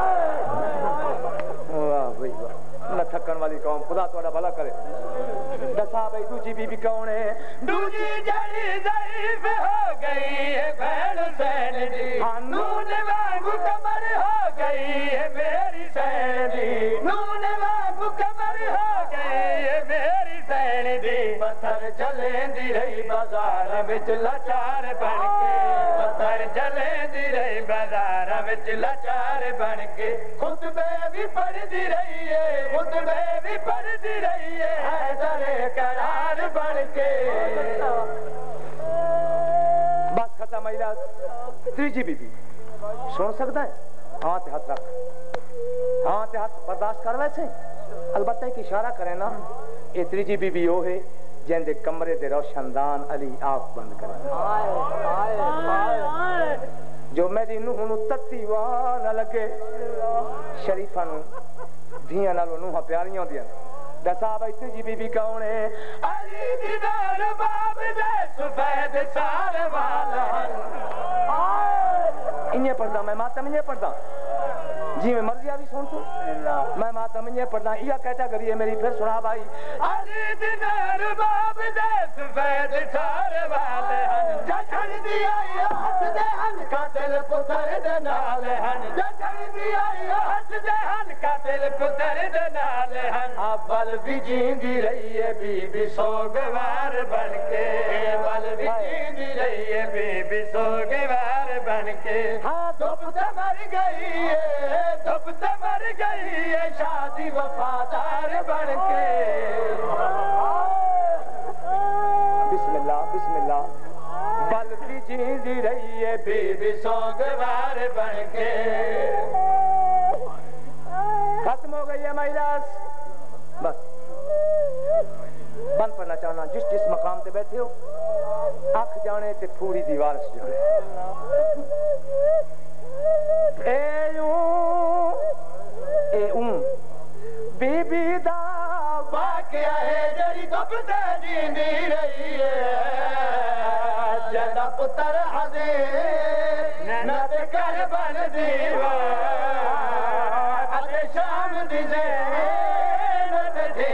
واہ بھئی واہ نہ تھکن والی قوم خدا توڑا بھلا کرے دسا بھئی دوجی بی بی کون ہے دوجی جڑی ضعیف ہو گئی ہے بہن حسین دی نون وانگو کمر ہو گئی ہے میری سین دی نون وانگو کمر ہو گئی ہے میری سین دی پتھر چلیں دی رہی بازار وچ لاچار بن کے پتھر چلیں دی رہی بازار وچ لاچار بن کے خطبے بھی پڑھ دی رہی ہے خطبے بھی پڑھ دی رہی ہے حیدر قرار بن کے بات ختم ایلاز تیجی بی بی سن سکتا ہے ہاں تے ہاتھ رکھ ہاں تے ہاتھ برداشت کر ویسے البتہ ایک اشارہ کریں نا یہ تیجی بی بی وہ ہے جن دے کمرے دے روشندان علی آپ بند کریں جو میری نوح نو تتی واہ نہ لگے شریفہ نو دھیاں نالو نوحہ پیاریاں دیاں دسا بھائی تیجی بی بی کون ہے علی دیدار باب دے سفید سار والا انہیں پڑھتا میں ماتم انہیں پڑھتا جی میں مرضی آبی سن تو میں ماتم انہیں پڑھتا یہ کہتا کریے میری پھر سنا بھائی علی دیدار باب دے سفید سار والے ہن جچھڑ دیا یہ ہاتھ دے ہن قاتل پتر دے نالے ہن جچھڑ دیا یہ ہاتھ دے ہن قاتل پتر دے نالے ہن اول بھی جیندی رہی ہے بی بی سوگوار بن کے اول بھی جیندی رہی ہے بی بی سوگوار بن کے ہاں دب تے مر گئی ہے دب تے مر گئی ہے شادی وفادار بن کے بسم اللہ بسم اللہ بل بھی جیندی رہی ہے بی بی سوگوار بن کے ختم ہو گئی ہے مہیلاس بس بند پڑھنا چاہنا جس جس مقام تے بیٹھے ہو آنکھ جانے تے پوری دیوار سے جانے اے اون اے اون بی بی دا واقعہ ہے جڑی دب تے جیندی رہی ہے جدا پتر حضیر نہ دی زینت تھے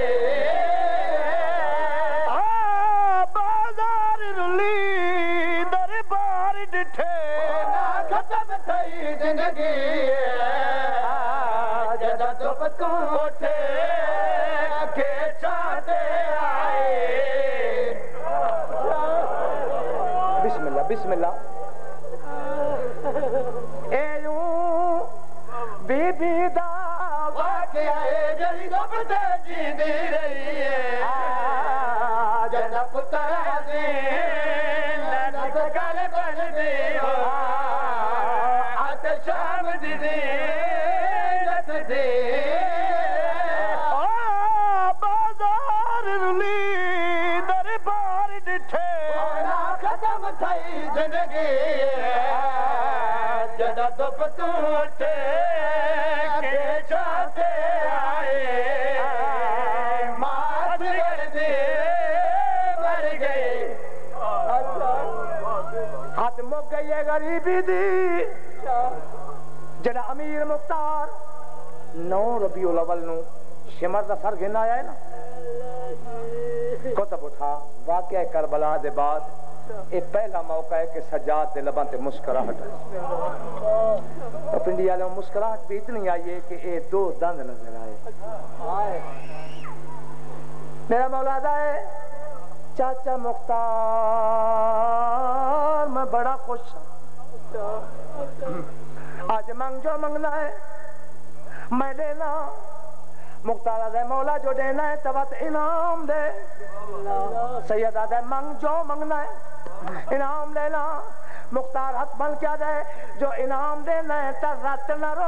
بازار رلی دربار ڈٹھے ختم تھئی زندگی جدا تو پتوں اٹھے کہ چاہتے آئے بسم اللہ بسم اللہ اے یوں بی بی دا واقعہ ہے جڑی گپتے جیندی رہی ہے جدا پتر دین لنک گل بن دی ہو آت شام دی زینت دی بازار رلی دربار ڈٹھے ختم تھئی زندگی جدا دپ تو اٹھے کہ چاہتے آئے مات گردے مر گئے ہاتھ مک گئی ہے غریبی دی جڑا امیر مختار نو ربیع الاول نو شمر دا سر گھن آیا ہے نا کتب اٹھا واقعہ کربلا دے بعد یہ پہلا موقع ہے کہ سجاد دے لباں تے مسکراہٹ ہے اور پنڈی والوں مسکراہٹ بھی اتنی آئی ہے کہ یہ دو دند نظر آئے میرا مولا دا ہے چاچا مختار میں بڑا خوش ہوں آج منگ جو منگنا ہے میں لینا مختار دے مولا جو دینا ہے تبت انعام دے سیدہ دے منگ جو منگنا ہے انعام لینا مختار حق بن کیا دے جو انعام دینا ہے تا رات نہ رو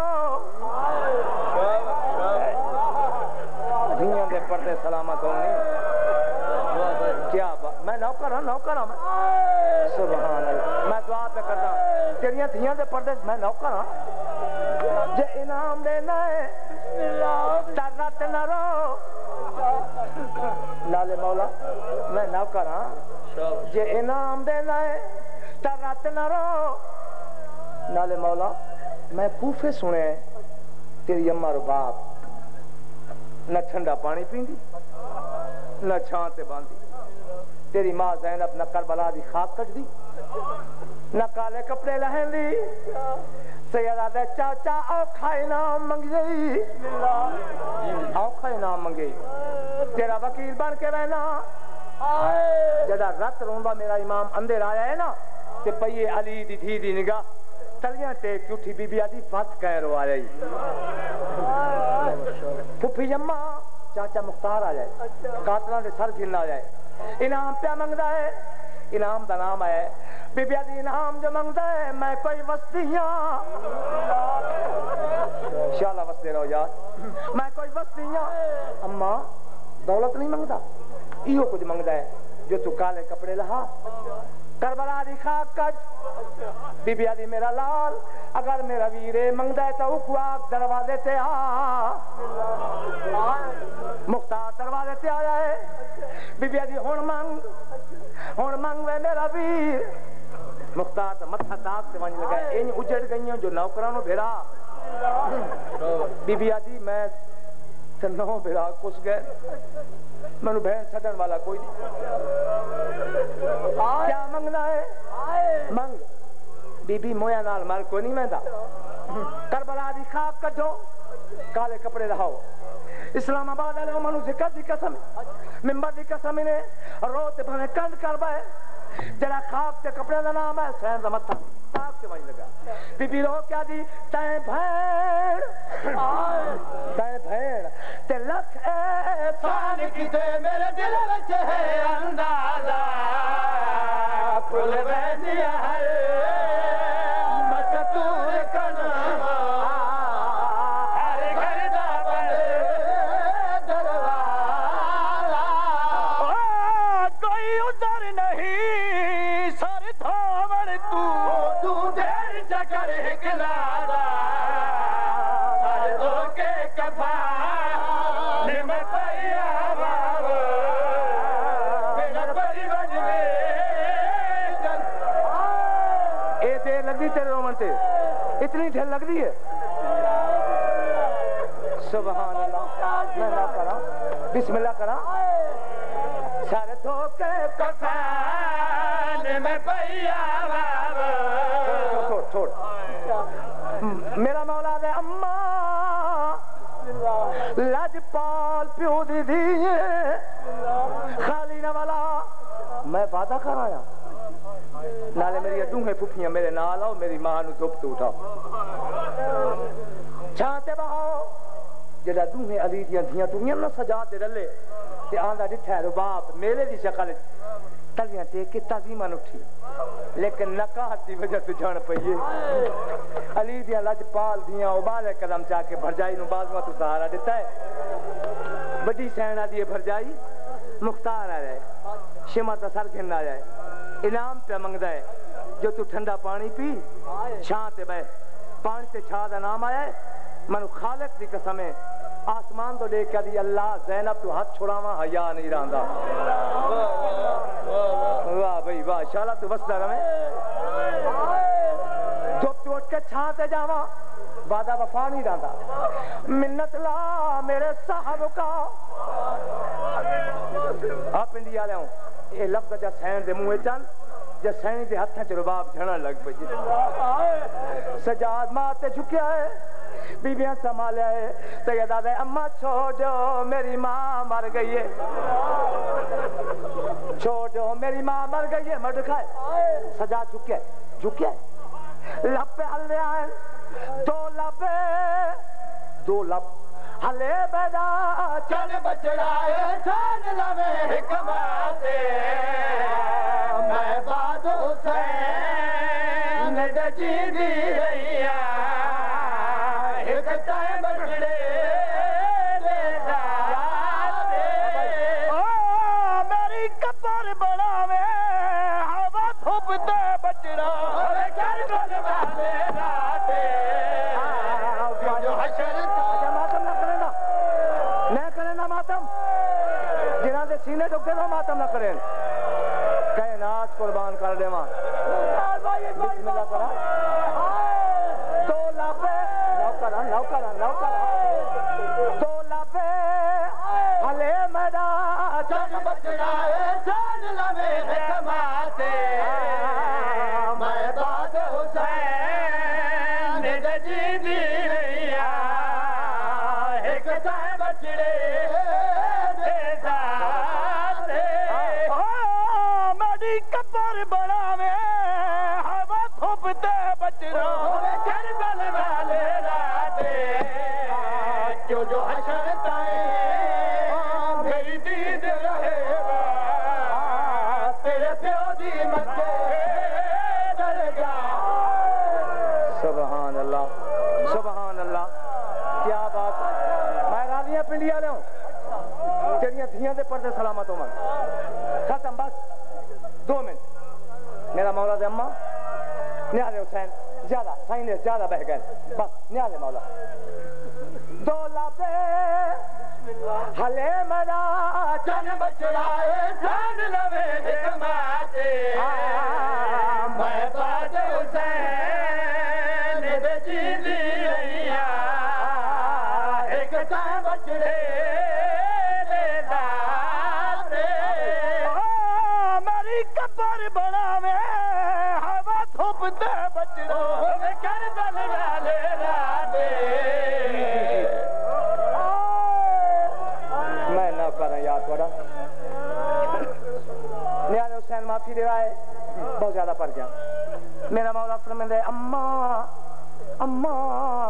دنیا دے پردے سلامت ہوں کیا بات میں نوکر ہوں نوکر ہوں سبحان اللہ میں دعا پہ کرتا ہوں تیریاں دھیاں دے پردے میں نوکر ہوں جو انعام دینا ہے تا رات نہ رو لالے مولا میں نوکر ہوں جے انعام دینا ہے تا رات نہ رو لالے مولا میں کوفے سنے ہیں تیری اماں رو باپ نہ ٹھنڈا پانی پیندی نہ چھانتے باندھی تیری ماں زینب نہ کربلا دی خاک کٹ دی نہ کالے کپڑے لہن دی سیدہ دے چاچا اوکھا انعام منگ جئی اوکھا انعام منگے تیرا وکیل بن کے رہنا جدا رت روندا میرا امام اندر آیا ہے نا تے پئیے علی دی دھی دی نگاہ تلیاں ٹیک کے اٹھی بی بی آدھی فت کہہ رو آ رہی پھپھی جمع چاچا مختار آ جائے قاتلاں دے سر گن آ جائے انعام پیا منگدا ہے انعام دا نام ہے بی بی آدھی انعام جو منگدا ہے میں کوئی وسطیاں انشاءاللہ وستے رہو یار میں کوئی وسطیاں اما دولت نہیں منگدا ایو کچھ منگدا ہے جو تو کالے کپڑے لہا کربلا دی خاک کٹ بی بی آدھی میرا لال اگر میرا ویرے منگدا ہے تو اکواک دروازے تے آ مختار دروازے تے آیا ہے بی بی آدھی ہون منگ ہون منگ وے میرا ویر مختار تا متھا داغ سے وانج لگا این اجڑ گئیوں جو نوکرانو بھیرا بی بی آدھی میں تنو بھیرا کس گئے منو بہن چھڑن والا کوئی نہیں کیا منگنا ہے منگ بی بی مویا نال مال کوئی نہیں مہندا کربلا دی خاک کٹو کالے کپڑے رہاؤ اسلام آباد والے منو ذکر دی قسم ممبر دی قسم نے روتے بھنے کنڈ کربائے جڑا خاک تے کپڑے دا نام ہے سین دا متھا خاک تے وہیں لگا بی بی رو کیا دی تائیں بھیڑ تائیں بھیڑ تے لکھ احسان کیتے میرے دل وچ ہے اندازہ کل ویدیا ہے مستور کنا ہر گھر دا بڑے دروازہ کوئی ادھر نہیں سر دھوڑ تو تو دیر چکر ہکلارا سر دھو کے کفا نم پیا بابا میرا پری بجوے اے دیر لگ دی تیرے رومن تے اتنی ڈھل لگ دی ہے سبحان اللہ میں نہ کرا بسم اللہ کرا سر دھو کے کفن میں پیا چھوڑ چھوڑ میرا مولا دے اماں لاجپال پیو دی دی خالی نہ والا میں وعدہ کر آیا نالے میری ڈونگے پھپھیاں میرے نال آؤ میری ماں نو دھپ تو اٹھاؤ چھانتے بہاؤ جڑا ڈونگے علی دیاں دھیاں دنیا نہ سجا دے رلے تے آندا ڈٹھا رباب میلے دی شکل تلیاں ٹیک کے تعظیماں اٹھی لیکن نکاحت دی وجہ سے جان پئیے علی دیاں لاجپال دیاں ابالے قدم چا کے بھرجائی نو بازواں تو سہارا دیتا ہے بڑی سینا دی بھرجائی مختار آ رہے شمع تا سر گھن آ جائے انعام پہ منگدا ہے جو تو ٹھنڈا پانی پی چھاں تے بہ پانی تے چھا دا نام آیا ہے منو خالق دی قسم ہے آسمان تو لے کے دی اللہ زینب تو ہاتھ چھڑاواں حیا نہیں رہندا واہ بھائی واہ شالا تو وسدا رہے دھوپ تو اٹھ کے چھاں تے جاواں وعدہ وفا نہیں رہندا منت لا میرے صاحب کا آپ انڈیا لے ہوں یہ لفظ جا سین دے منہ چل جا سین دے ہتھاں چ رباب جھڑن لگ پئی سجاد ماں تے جھکیا ہے بیبیاں سنبھالیا ہے سیدہ دے اماں چھوڑو میری ماں مر گئی ہے چھوڑو میری ماں مر گئی ہے مرد کھائے سجاد جھکیا ہے جھکیا ہے لب پہ حلوے آئے دو لب دو لب حلے بیدا چل بچڑائے چل لوے حکماتے میں باد حسین دے جی دی رہیا ایک ٹائم بچڑے لے جاتے میری کپر بڑھاوے ہوا تھوپ دے بچڑا کر بن والے راتے جو حشر ماتم جنہاں دے سینے ڈکے تو ماتم نہ کریں کائنات قربان کر دے ماں بسم اللہ کرا دو لابے نو کرا نو کرا نو کرا دو لابے حلے میدان چل بچڑائے جان لوے حکماتے میں باد حسین دے جی دی رہیا ایک ٹائم بچڑے کپر بڑا میں ہوا تھوپتے بچڑوں کر بل والے راتے جو جو حشر تائیں میری دید رہے گا تیرے پیو دی مکے درگاہ سبحان اللہ سبحان اللہ کیا بات میں راضیاں پنڈیا لے ہوں تیریاں دھیاں دے پردے سلامت ہو من ختم بس دو منٹ میرا مولا دے اماں نیالے حسین زیادہ سائنے زیادہ بہ گئے بس نیالے مولا دو لابے حلے میرا جن بچڑائے جان لوے حکماتے میں باد حسین دے جی دی رہیا ایک ٹائم بچڑے کپر بڑا میں ہوا تھوپتے بچڑوں کر بل والے راتے میں نہ کریں یاد تھوڑا نیالے حسین معافی دے آئے بہت زیادہ پڑ گیا میرا مولا فرمائے اماں اماں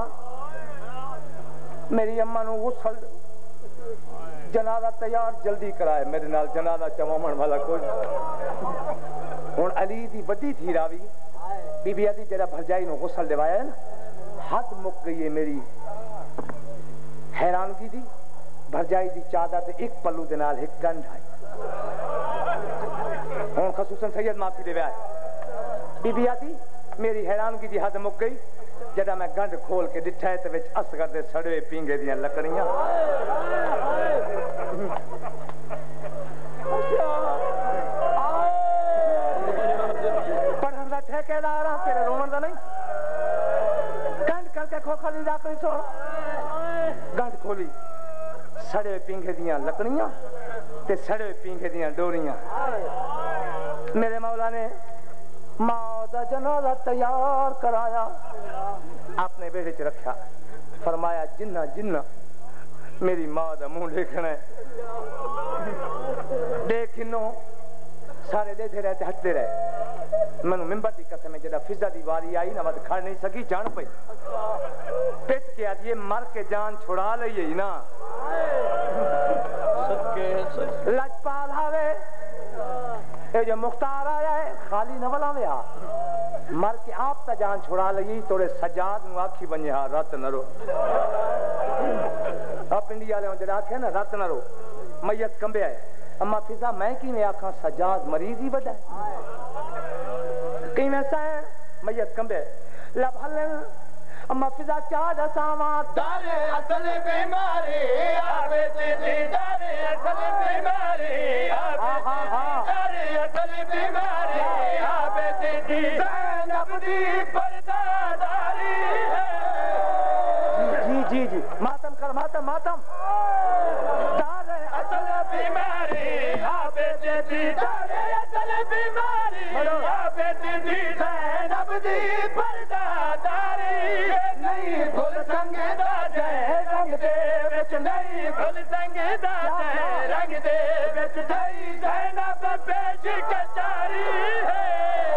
میری اماں نو غسل جنازہ تیار جلدی کرائے میرے نال جنازہ چمومن والا کوئی ہن علی دی وڈی تھی راوی بی بی دی جڑا بھرجائی نو غسل دیوایا ہے نا حد مک گئی ہے میری حیرانگی دی بھرجائی دی چادر تے ایک پلو دے نال ایک گنڈ آئی ہن خصوصاً سید معافی دے آئے بی بی دی میری حیرانگی دی حد مک گئی جڑا میں گنڈ کھول کے ڈٹھا ہے تے وچ اصغر دے سڑوے پینگے دیاں لکڑیاں پڑھن دا ٹھیکیدار ہاں تیرے رومن دا نہیں کنڈ کر کے کھوکھا دی جاکری سوڑ گنڈ کھولی سڑے پینگے دیاں لکڑیاں تے سڑے پینگے دیاں ڈوریاں میرے مولا نے ماں دا جنازہ تیار کرایا اپنے بیٹے چ رکھا فرمایا جنہ جنہ میری ماں دا منہ دیکھنا ہے دیکھنو سارے دیتے رہتے ہٹتے رہے میں ممبر دی قسم ہے جدہ فضا دی واری آئی نا مت کھڑ نہیں سکی جان پئی پٹ کے آج یہ مر کے جان چھڑا لئیے ہی نا لجپال ہاوے اے جو مختار آیا ہے خالی نولا میں آ مر کے آپ تا جان چھڑا لئی توڑے سجاد نو آکھی بنجے ہاں رات نہ رو آپ انڈیا لے ہوں جڑا آکھے نا رات نہ رو میت کمبے آئے اما فضا میں کی میں آکھاں سجاد مریض ہی بڑا ہے کہیں میں سائن میت کمبے آئے لب حلن اما فضا کیا دا سامات دارے اصل بیماری آبے تیدی دارے اصل بیماری دارے اصل بیماری آبے تیدی زینب دی پرداداری ہے جی جی جی ماتم کر ماتم ماتم دارے اصل بیماری آبے تیدی دارے اصل بیماری آبے تیدی زینب دی پرداداری نہیں بھول سنگے دا جائے رنگ دے وچ نہیں بھول سنگے دا جائے رنگ دے وچ تھئی زینب پیش کچاری ہے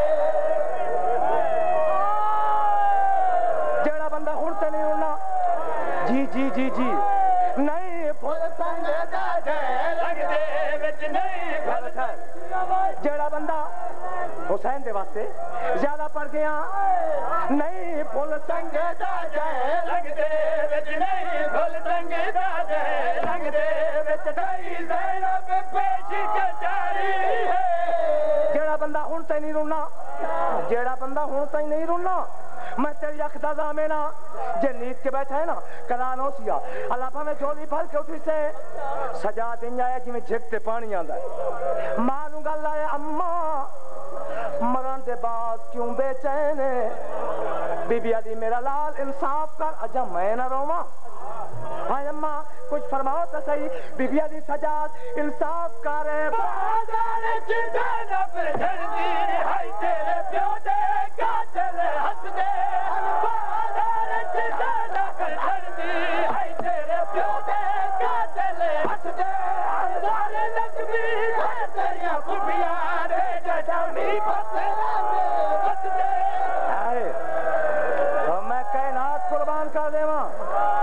جڑا بندہ ہونتے نہیں ہونا جی جی جی جی نہیں بھول سنگے دا جائے رنگ دے وچ نہیں بھول جڑا بندہ حسین دے واسطے زیادہ پڑھ گیا نہیں بھول سنگے دا جائے رنگ دے وچ نہیں بھول سنگے دا جائے رنگ دے وچ تھئی زینب پیش کچاری ہے جڑا بندہ ہونتے نہیں رونا جڑا بندہ ہونتا ہی نہیں رونا میں تیری اکھ دا زامینا جے نیت کے بیٹھا ہے نا کلانو سیا اللہ پا میں جھولی بھر کے اٹھی سے سجا دن آیا جی میں جھکتے پانی آندہ ہے مانوں گا اللہ ہے اممہ مرن دے بعد کیوں بے چینے بی بی علی میرا لال انصاف کر اجا میں نہ روما ہاں اممہ کچھ فرماؤ تا صحیح بی بی علی سجاد انصاف کرے بازار چیزیں پر جھڑی ہائی تیرے پیو دے قاتل ہس دے بازار چیزیں پر جھڑی ہائی تیرے پیو دے قاتل ہس دے ہزار لکھمی ہے تیریاں خوبیاں دے جڑی پتلا میں بس دے آئے تو میں کائنات قربان کر دے ماں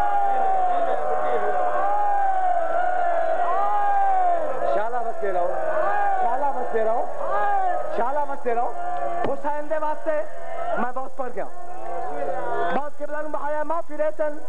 شالہ بستے رہو شالہ بستے رہو شالہ بستے رہو حسین دے واسطے میں بہت پڑھ گیا بہت قبلہ بہایا معافی ریسن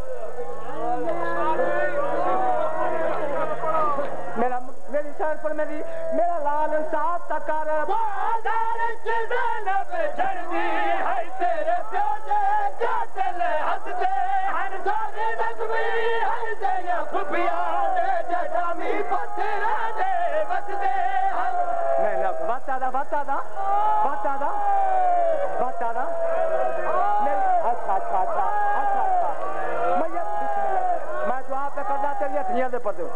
میرا میری سر پر میری میرا لال انصاف تکار بازار چیزیں پر جھڑی ہائی تیرے پیو دے قاتل ہس دے ہزار لکھمی ہے تیریاں خوبیاں دے جڑی پتلا دے بس دے میں نہ بات آدھا بات آدھا بات آدھا بات آدھا اچھا اچھا اچھا اچھا اچھا میں یہ بسم اللہ میں دعا پہ کرنا چاہیے دھیاں دے پڑھ دوں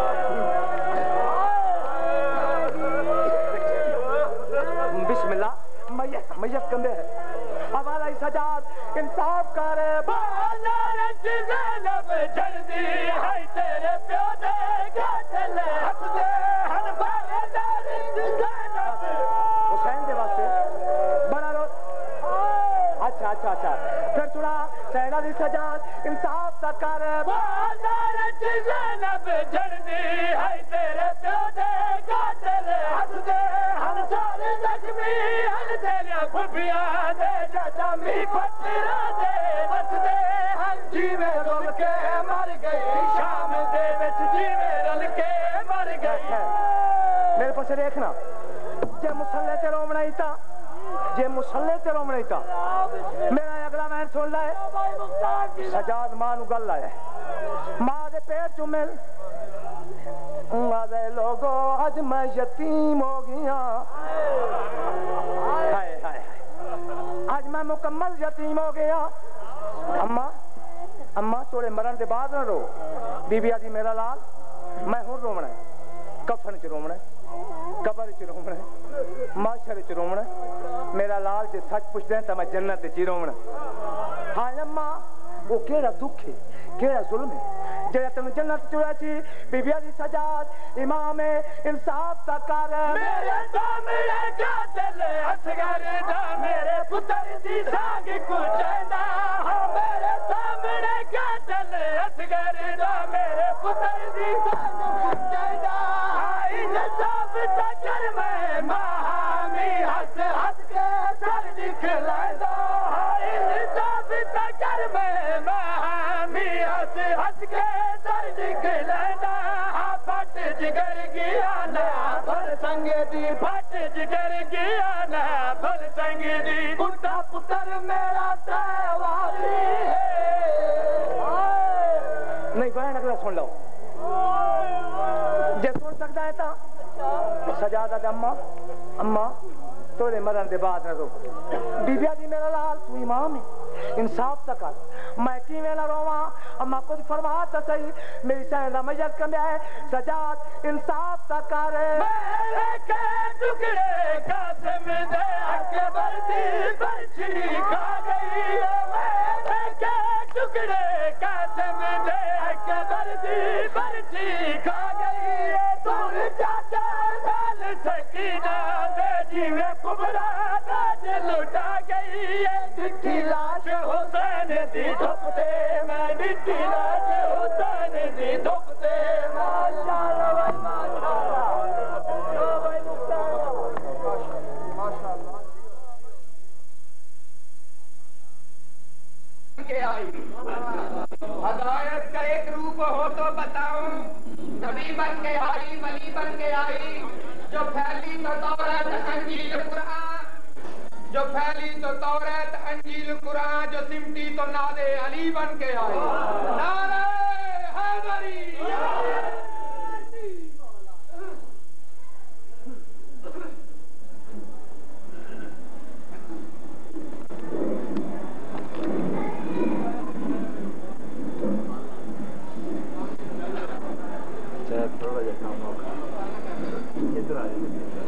بسم اللہ میت میت کندے ہے ہمارا سجاد انصاف کرے بازار چیزیں پر جھڑی ہائی تیرے پیو دے قاتل ہس دے ہزار چیزیں حسین دے واسطے بڑا رو اچھا اچھا اچھا پھر سنا سینا دی سجاد انصاف تک کرے بازار چیزیں پر جھڑی ہائی تیرے پیو دے قاتل ہس دے ہزار لکھمی ہے تیریاں خوبیاں دے جڑی پتلا دے بس دے جیویں رل کے مر گئی شام دے وچ جیویں رل کے مر گئی میرے پاس دیکھنا جے مسلح تے رومنا ہی تا جے مسلح تے رومنا ہی تا میرا اگلا میں سن لائے سجاد ماں نو گل آیا ماں دے پیر چومل ماں دے لوگو آج میں یتیم ہو گیا ہائے ہائے آج میں مکمل یتیم ہو گیا اماں اما توڑے مرن دے بعد نہ رو بی بی آدھی میرا لال میں ہوں رومنا ہے کفن چ رومنا ہے قبر چ رومنا ہے معاشر چ رومنا ہے میرا لال جے سچ پوچھ دیں تو میں جنت چ رومنا ہاں اما وہ کیڑا دکھ ہے کیڑا ظلم ہے جڑا تم جنت چڑا چی بی بی دی سجاد امام انصاف تا کر میرے سامنے قاتل اصغر دا میرے پتر دی سانگ کچیندا میرے سامنے قاتل اصغر دا میرے پتر دی سانگ کچیندا انصاف تا کر میں ماہی ہس ہس کے سر دکھلائندا انصاف تا کر میں ماہی ہس ہس کے سر دکھلائندا پھٹ جگر گیا نا بھل سنگ دی پھٹ جگر گیا نا بھل سنگ دی بڑھا پتر میرا تیواری ہے نہیں بہن اگلا سن لو جے سن سکتا ہے تا سجادہ دے اماں اماں توڑے مرن دے بعد نہ رو بی بی دی میرا لال تو امام ہے انصاف تا کر میں کیویں نہ رواں اما کچھ فرما تا صحیح میری سیندا میت کمیا ہے سجاد انصاف تا کر میرے کے ٹکڑے قاسم دے اکبر دی برچھی کھا گئی میرے کے ٹکڑے قاسم دے اکبر دی برچھی کھا گئی تم چاچا نال سکینہ دے جیویں کبرا تاج لٹا گئی ڈٹھی لاش حسین دی دھپتے میں ڈٹھی لاش حسین دی دھپتے ماشاءاللہ بھائی ماشاءاللہ کے آئی ہدایت کا ایک روپ ہو تو بتاؤں نبی بن کے آئی ولی بن کے آئی جو پھیلی تو تورات انجیل قرآن جو پھیلی تو تورات انجیل قرآن جو سمٹی تو ناد علی بن کے آئی نعرہ حیدری تھوڑا جا کام ہوگا ادھر آ